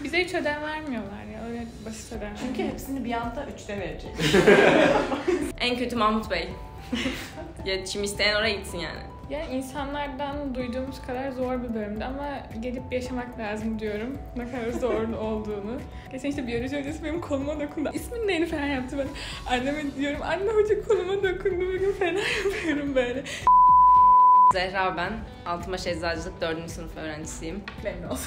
Bize hiç ödev vermiyorlar ya, öyle basit ödev. Çünkü hepsini bir anda 3'te verecek. En kötü Mahmut Bey. Ya çim isteyen oraya gitsin yani. Yani insanlardan duyduğumuz kadar zor bir bölümdü ama gelip yaşamak lazım diyorum. Ne kadar zor olduğunu. Geçen işte biyoloji hocası benim koluma dokundu. İsmin neyini falan yaptı bana. Anneme diyorum, anne hoca koluma dokundu, bugün fena yapıyorum böyle. Zehra ben. Altınbaş Eczacılık 4. sınıf öğrencisiyim. Memnun oldum.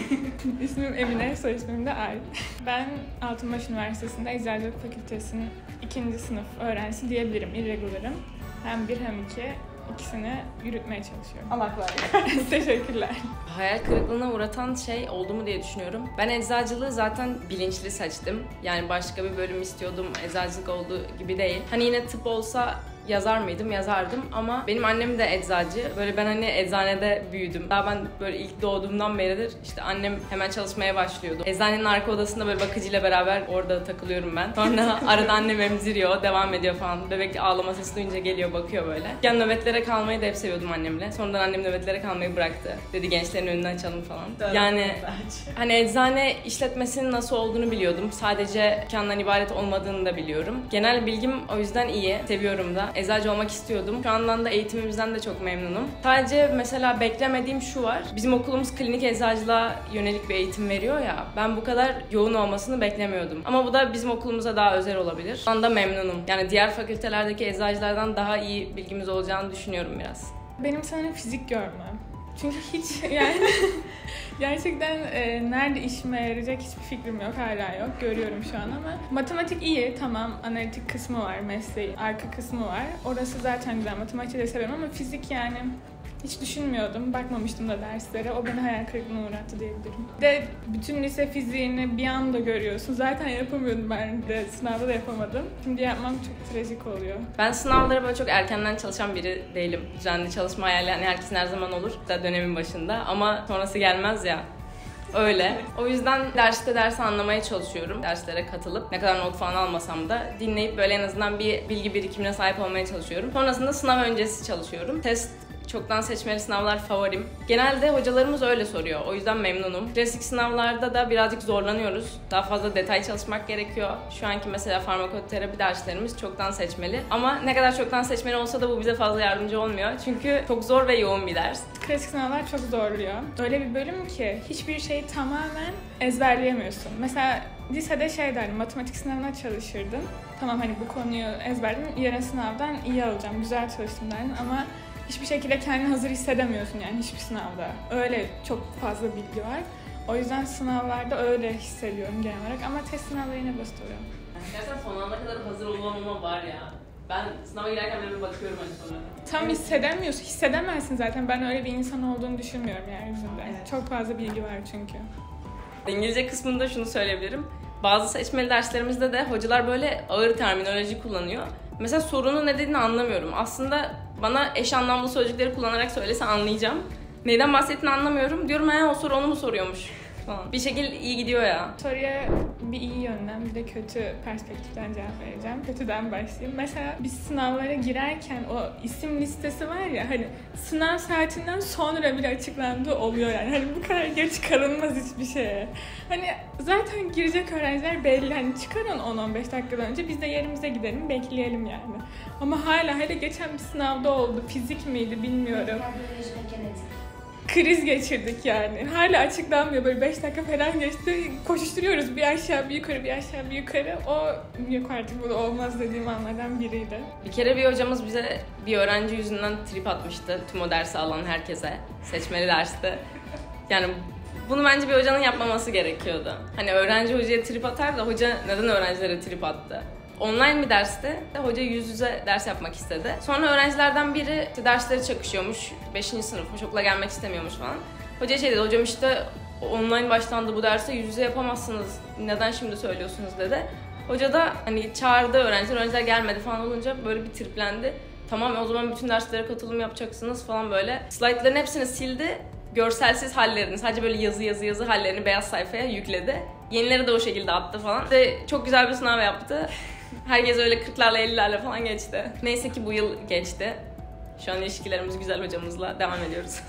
İsmim Emine, soy ismim de Ay. Ben Altınbaş Üniversitesi'nde Eczacılık Fakültesi'nin 2. sınıf öğrencisi diyebilirim. Irregular'ım. Hem 1 hem 2. İkisini yürütmeye çalışıyorum. Allah kolaylık. Teşekkürler. Hayal kırıklığına uğratan şey oldu mu diye düşünüyorum. Ben eczacılığı zaten bilinçli seçtim. Yani başka bir bölüm istiyordum. Eczacılık olduğu gibi değil. Hani yine tıp olsa yazar mıydım? Yazardım ama benim annem de eczacı. Böyle ben hani eczanede büyüdüm. Daha ben böyle ilk doğduğumdan beridir işte annem hemen çalışmaya başlıyordu. Eczanenin arka odasında böyle bakıcıyla beraber orada takılıyorum ben. Sonra arada annem emziriyor, devam ediyor falan. Bebek ağlama sesi duyunca geliyor, bakıyor böyle. Yani nöbetlere kalmayı da hep seviyordum annemle. Sonradan annem nöbetlere kalmayı bıraktı. Dedi gençlerin önünden açalım falan. Yani hani eczane işletmesinin nasıl olduğunu biliyordum. Sadece dükkandan ibaret olmadığını da biliyorum. Genel bilgim o yüzden iyi. Seviyorum da. Eczacı olmak istiyordum. Şu andan da eğitimimizden de çok memnunum. Sadece mesela beklemediğim şu var. Bizim okulumuz klinik eczacılığa yönelik bir eğitim veriyor ya. Ben bu kadar yoğun olmasını beklemiyordum. Ama bu da bizim okulumuza daha özel olabilir. Şu anda memnunum. Yani diğer fakültelerdeki eczacılardan daha iyi bilgimiz olacağını düşünüyorum biraz. Benim sanırım fizik görmem. Çünkü hiç yani gerçekten nerede işime yarayacak hiçbir fikrim yok, hala yok. Görüyorum şu an ama matematik iyi, tamam, analitik kısmı var, mesleği, arka kısmı var. Orası zaten güzel, matematiği de seviyorum ama fizik yani hiç düşünmüyordum, bakmamıştım da derslere. O beni hayal kırıklığına uğrattı diyebilirim. De bütün lise fiziğini bir anda görüyorsun. Zaten yapamıyordum, ben de sınavda da yapamadım. Şimdi yapmam çok trajik oluyor. Ben sınavlara böyle çok erkenden çalışan biri değilim. Düzenli çalışma hayali yani herkesin her zaman olur da dönemin başında ama sonrası gelmez ya. Öyle. O yüzden dersi anlamaya çalışıyorum. Derslere katılıp ne kadar not falan almasam da dinleyip böyle en azından bir bilgi birikimine sahip olmaya çalışıyorum. Sonrasında sınav öncesi çalışıyorum. Test çoktan seçmeli sınavlar favorim. Genelde hocalarımız öyle soruyor. O yüzden memnunum. Klasik sınavlarda da birazcık zorlanıyoruz. Daha fazla detay çalışmak gerekiyor. Şu anki mesela farmakoterapi derslerimiz çoktan seçmeli. Ama ne kadar çoktan seçmeli olsa da bu bize fazla yardımcı olmuyor. Çünkü çok zor ve yoğun bir ders. Klasik sınavlar çok zorluyor. Öyle bir bölüm ki hiçbir şeyi tamamen ezberleyemiyorsun. Mesela lisede şey derdim, matematik sınavına çalışırdım. Tamam hani bu konuyu ezberledim, yarın sınavdan iyi alacağım, güzel çalıştım derdim ama hiçbir şekilde kendini hazır hissedemiyorsun yani hiçbir sınavda. Öyle çok fazla bilgi var. O yüzden sınavlarda öyle hissediyorum genel olarak ama test sınavları yine basit oluyor. Gerçekten son ana kadar hazır olamama var ya. Ben sınava girerken böyle bakıyorum hani sonra. Tam hissedemiyorsun, hissedemezsin zaten. Ben öyle bir insan olduğunu düşünmüyorum yeryüzünde. Evet. Çok fazla bilgi var çünkü. İngilizce kısmında şunu söyleyebilirim. Bazı seçmeli derslerimizde de hocalar böyle ağır terminoloji kullanıyor. Mesela sorunun ne dediğini anlamıyorum. Aslında bana eş anlamlı sözcükleri kullanarak söylese anlayacağım. Neyden bahsettiğini anlamıyorum. Diyorum o soru onu mu soruyormuş falan. Bir şekilde iyi gidiyor ya. Soruya bir iyi yönden bir de kötü perspektiften cevap vereceğim. Kötüden başlayayım. Mesela biz sınavlara girerken o isim listesi var ya hani sınav saatinden sonra bile açıklandığı oluyor yani. Hani bu kadar geç kalınmaz hiçbir şeye. Hani zaten girecek öğrenciler belli. Hani çıkarın 10-15 dakikadan önce biz de yerimize gidelim bekleyelim yani. Ama hala hele geçen bir sınavda oldu. Fizik miydi bilmiyorum. Kriz geçirdik yani. Hala açıklanmıyor. Böyle 5 dakika falan geçti. Koşuşturuyoruz. Bir aşağı bir yukarı, bir aşağı bir yukarı. O yok artık bu olmaz dediğim anlardan biriydi. Bir kere bir hocamız bize bir öğrenci yüzünden trip atmıştı. Tüm o dersi alan herkese. Seçmeli derste. Yani bunu bence bir hocanın yapmaması gerekiyordu. Hani öğrenci hocaya trip atar da hoca neden öğrencilere trip attı? Online bir derste hoca yüz yüze ders yapmak istedi. Sonra öğrencilerden biri işte dersleri çakışıyormuş. 5. sınıfmış, okula gelmek istemiyormuş falan. Hoca şey dedi, hocam işte online başlandı bu derse yüz yüze yapamazsınız. Neden şimdi söylüyorsunuz dedi. Hoca da hani çağırdı öğrenciler gelmedi falan olunca böyle bir triplendi. Tamam o zaman bütün derslere katılım yapacaksınız falan böyle. Slaytların hepsini sildi. Görselsiz hallerini, sadece böyle yazı hallerini beyaz sayfaya yükledi. Yenileri de o şekilde attı falan. Ve çok güzel bir sınav yaptı. Herkes öyle 40'larla 50'lerle falan geçti. Neyse ki bu yıl geçti. Şu an ilişkilerimiz güzel hocamızla devam ediyoruz.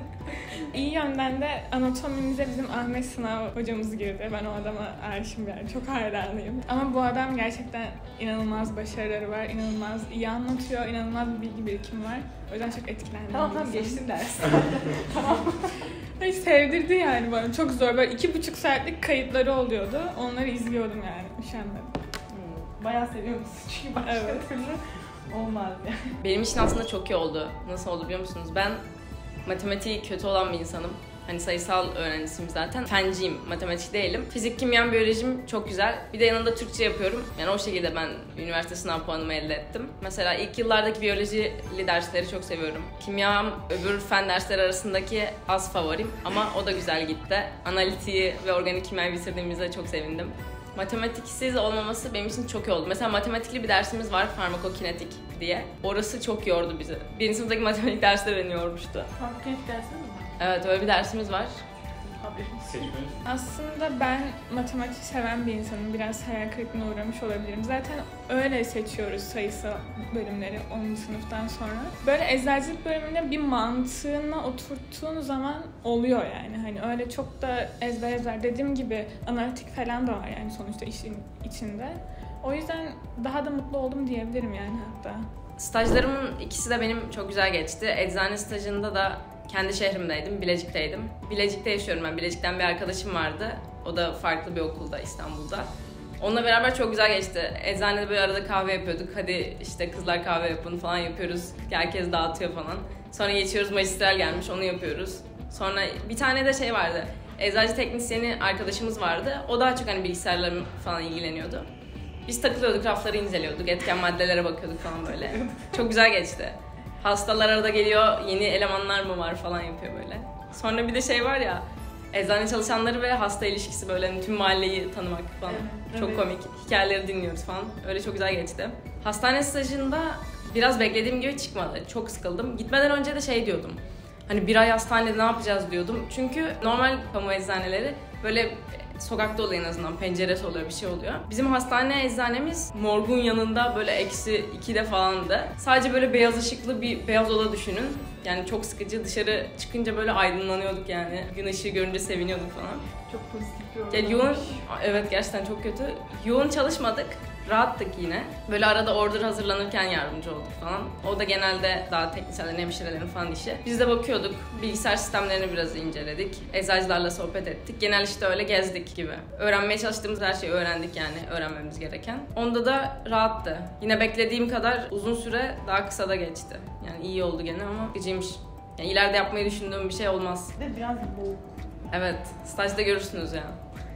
İyi yönden de anatomimize bizim Ahmet Sınav hocamız girdi. Ben o adama aşığım yani. Çok hayranıyım. Ama bu adam gerçekten inanılmaz başarıları var. İnanılmaz iyi anlatıyor. İnanılmaz bir bilgi birikimi var. O yüzden çok etkilendim. Tamam geçtim ders. Tamam. Hiç sevdirdi yani bana. Çok zor. Böyle 2,5 saatlik kayıtları oluyordu. Onları izliyordum yani. Üşenmedim. Bayağı seviyor musun? Çünkü başka Evet. türlü olmaz yani. Benim için aslında çok iyi oldu. Nasıl oldu biliyor musunuz? Ben matematiği kötü olan bir insanım. Hani sayısal öğrencisiyim zaten. Fenciyim, matematik değilim. Fizik, kimya, biyolojim çok güzel. Bir de yanında Türkçe yapıyorum. Yani o şekilde ben üniversite sınav puanımı elde ettim. Mesela ilk yıllardaki biyolojili dersleri çok seviyorum. Kimyam öbür fen dersleri arasındaki az favorim ama o da güzel gitti. Analitiği ve organik kimyayı bitirdiğimizde çok sevindim. Matematiksiz olmaması benim için çok iyi oldu. Mesela matematikli bir dersimiz var, farmakokinetik diye. Orası çok yordu bizi. Birinci sınıftaki matematik dersleri beni yormuştu. Farklık dersiniz mi? Evet, öyle bir dersimiz var. Haberiniz. Aslında ben matematik seven bir insanım. Biraz hayal kırıklığına uğramış olabilirim. Zaten öyle seçiyoruz sayısal bölümleri 10. sınıftan sonra. Böyle eczacılık bölümüne bir mantığına oturttuğun zaman oluyor yani. Hani öyle çok da ezber dediğim gibi analitik falan da var yani sonuçta işin içinde. O yüzden daha da mutlu oldum diyebilirim yani hatta. Stajlarımın ikisi de benim çok güzel geçti. Eczane stajında da kendi şehrimdeydim, Bilecik'teydim. Bilecik'te yaşıyorum ben. Bilecik'ten bir arkadaşım vardı. O da farklı bir okulda, İstanbul'da. Onunla beraber çok güzel geçti. Eczanede böyle arada kahve yapıyorduk. Hadi işte kızlar kahve yapın falan yapıyoruz. Herkes dağıtıyor falan. Sonra geçiyoruz, magistral gelmiş, onu yapıyoruz. Sonra bir tane de şey vardı. Eczacı teknisyeni arkadaşımız vardı. O daha çok hani bilgisayarlarla falan ilgileniyordu. Biz takılıyorduk, rafları inceliyorduk, etken maddelere bakıyorduk falan böyle. Çok güzel geçti. Hastalar arada geliyor, yeni elemanlar mı var falan yapıyor böyle. Sonra bir de şey var ya, eczane çalışanları ve hasta ilişkisi böyle hani tüm mahalleyi tanımak falan. Evet, Çok evet. komik. Hikayeleri dinliyoruz falan. Öyle çok güzel geçti. Hastane stajında biraz beklediğim gibi çıkmadı. Çok sıkıldım. Gitmeden önce de şey diyordum. Hani bir ay hastanede ne yapacağız diyordum. Çünkü normal kamu eczaneleri böyle sokakta oluyor, en azından penceresi oluyor, bir şey oluyor. Bizim hastane eczanemiz morgun yanında böyle -2'de falandı. Sadece böyle beyaz ışıklı bir beyaz oda düşünün. Yani çok sıkıcı. Dışarı çıkınca böyle aydınlanıyorduk yani. Gün ışığı görünce seviniyorduk falan. Çok pozitif bir Yani yoğun, evet gerçekten çok kötü. Yoğun çalışmadık. Rahattık yine. Böyle arada order hazırlanırken yardımcı olduk falan. O da genelde daha teknisyenlerin, hemşirelerin falan işi. Biz de bakıyorduk. Bilgisayar sistemlerini biraz inceledik. Eczacılarla sohbet ettik. Genel işte öyle gezdik gibi. Öğrenmeye çalıştığımız her şeyi öğrendik yani, öğrenmemiz gereken. Onda da rahattı. Yine beklediğim kadar uzun süre daha kısa da geçti. Yani iyi oldu gene ama gıcıymış. Yani ileride yapmayı düşündüğüm bir şey olmaz. Bir de biraz boğuk. Evet, stajda görürsünüz ya.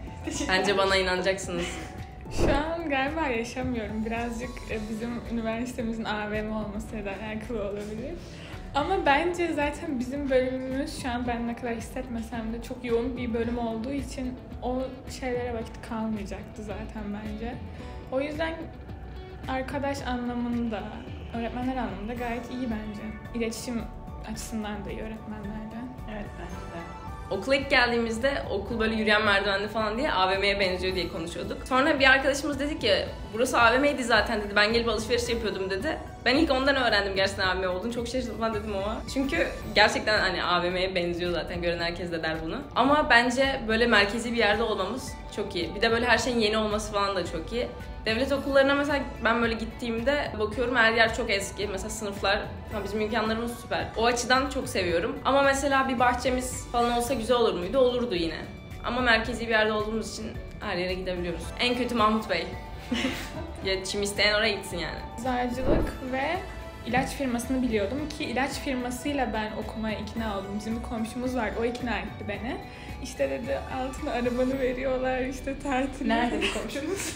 Bence bana inanacaksınız. Şu an galiba yaşamıyorum. Birazcık bizim üniversitemizin AVM olmasıyla alakalı olabilir. Ama bence zaten bizim bölümümüz şu an ben ne kadar hissetmesem de çok yoğun bir bölüm olduğu için o şeylere vakit kalmayacaktı zaten bence. O yüzden arkadaş anlamında, öğretmenler anlamında gayet iyi bence. İletişim açısından da iyi öğretmenlerle. Evet bence de. Okula ilk geldiğimizde okul böyle yürüyen merdivenli falan diye AVM'ye benziyor diye konuşuyorduk. Sonra bir arkadaşımız dedi ki burası AVM'ydi zaten dedi. Ben gelip alışveriş yapıyordum dedi. Ben ilk ondan öğrendim gerçekten AVM olduğunu. Çok şaşırdım falan dedim ama. Çünkü gerçekten hani AVM'ye benziyor zaten. Gören herkes de der bunu. Ama bence böyle merkezi bir yerde olmamız çok iyi. Bir de böyle her şeyin yeni olması falan da çok iyi. Devlet okullarına mesela ben böyle gittiğimde bakıyorum her yer çok eski. Mesela sınıflar, bizim imkanlarımız süper. O açıdan çok seviyorum. Ama mesela bir bahçemiz falan olsa güzel olur muydu? Olurdu yine. Ama merkezi bir yerde olduğumuz için her yere gidebiliyoruz. En kötü Mahmut Bey. Ya çim isteyen oraya gitsin yani. Eczacılık ve ilaç firmasını biliyordum ki ilaç firmasıyla ben okumaya ikna oldum. Bizim bir komşumuz vardı, o ikna etti beni. İşte dedi altına arabanı veriyorlar, işte tatil. Nerede bir komşunuz?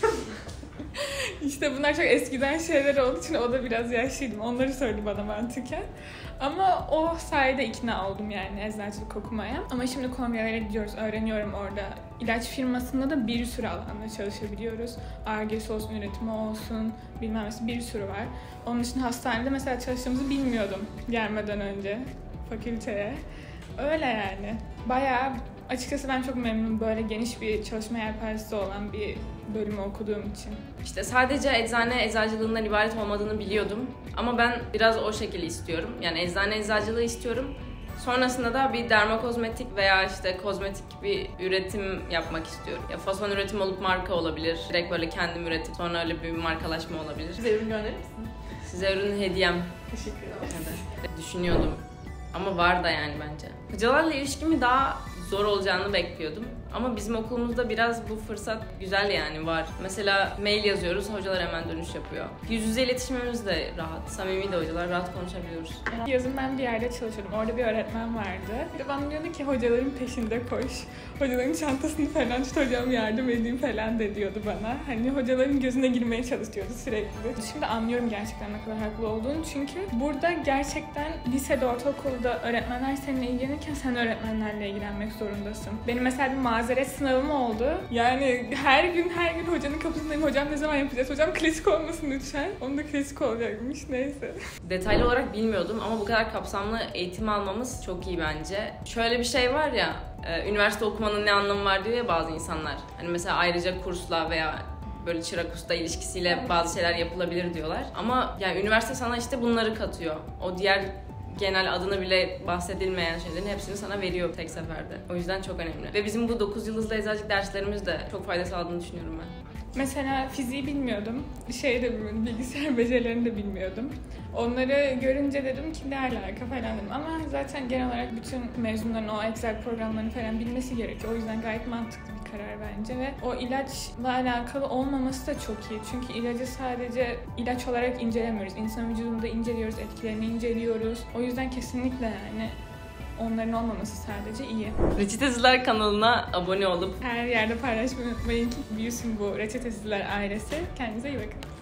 İşte bunlar çok eskiden şeyler olduğu için o da biraz yaşlıydım. Onları söyledi bana mantıken. Ama o sayede ikna oldum yani eczacılık okumaya. Ama şimdi kongrelere gidiyoruz, öğreniyorum orada. İlaç firmasında da bir sürü alanda çalışabiliyoruz. Ar-Ge'si olsun, üretimi olsun, bilmem nesi bir sürü var. Onun için hastanede mesela çalıştığımızı bilmiyordum gelmeden önce fakülteye. Öyle yani. Bayağı Açıkçası ben çok memnunum böyle geniş bir çalışma yelpazesi olan bir bölümü okuduğum için. İşte sadece eczane eczacılığından ibaret olmadığını biliyordum. Ama ben biraz o şekilde istiyorum. Yani eczane eczacılığı istiyorum. Sonrasında da bir dermokozmetik veya işte kozmetik bir üretim yapmak istiyorum. Ya fason üretim olup marka olabilir. Direkt böyle kendim üretip sonra öyle bir markalaşma olabilir. Bize ürün gönderir misin? Size ürün hediyem. Teşekkür ederim. Evet. Düşünüyordum. Ama var da yani bence. Hocalarla ilişkimi daha zor olacağını bekliyordum. Ama bizim okulumuzda biraz bu fırsat güzel yani var. Mesela mail yazıyoruz, hocalar hemen dönüş yapıyor. Yüz yüze iletişimimiz de rahat. Samimi de hocalar, rahat konuşabiliyoruz. Yazın ben bir yerde çalışıyordum. Orada bir öğretmen vardı. Bir de bana diyordu ki hocaların peşinde koş. Hocaların çantasını falan tut, hocam yardım edeyim falan de diyordu bana. Hani hocaların gözüne girmeye çalışıyordu sürekli. Şimdi anlıyorum gerçekten ne kadar haklı olduğunu. Çünkü burada gerçekten lisede, ortaokulda öğretmenler seninle ilgilenirken sen öğretmenlerle ilgilenmek zorundasın. Benim mesela bir mazeret sınavım oldu. Yani her gün hocanın kapısındayım. Hocam ne zaman yapacağız? Hocam klasik olmasın lütfen. Onun da klasik olacakmış. Neyse. Detaylı olarak bilmiyordum ama bu kadar kapsamlı eğitim almamız çok iyi bence. Şöyle bir şey var ya, üniversite okumanın ne anlamı var diyor ya bazı insanlar. Hani mesela ayrıca kursla veya böyle çırak usta ilişkisiyle bazı şeyler yapılabilir diyorlar. Ama yani üniversite sana işte bunları katıyor. O diğer genel adını bile bahsedilmeyen şeylerin hepsini sana veriyor tek seferde. O yüzden çok önemli. Ve bizim bu 9 yıldızlı eczacılık derslerimiz de çok fayda sağladığını düşünüyorum ben. Mesela fiziği bilmiyordum. Şey de bilmiyordum, bilgisayar becerilerini de bilmiyordum. Onları görünce dedim ki ne alaka falan dedim. Ama zaten genel olarak bütün mezunların o Excel programlarını falan bilmesi gerekiyor. O yüzden gayet mantıklı bir karar bence ve o ilaçla alakalı olmaması da çok iyi. Çünkü ilacı sadece ilaç olarak incelemiyoruz. İnsan vücudunda inceliyoruz, etkilerini inceliyoruz. O yüzden kesinlikle yani onların olmaması sadece iyi. Reçetesizler kanalına abone olup Her yerde paylaşmayı unutmayın ki büyüsün bu Reçetesizler ailesi. Kendinize iyi bakın.